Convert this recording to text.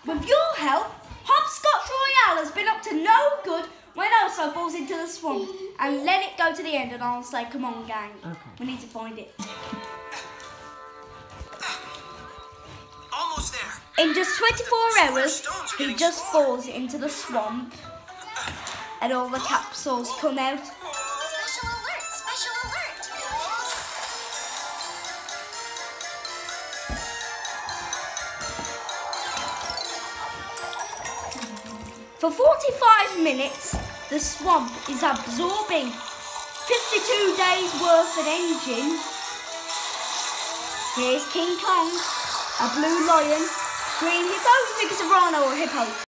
With your help, Hopscotch Royale has been up to no good when Elsa falls into the swamp. And let it go to the end and I'll say, come on gang, we need to find it. Almost there. In just 24 hours, he just falls into the swamp and all the capsules come out. Special alert! Special alert! For 45 minutes, the swamp is absorbing 52 days worth of engine. Here's King Kong, a blue lion, green hippo, think it's a rhino or a hippo.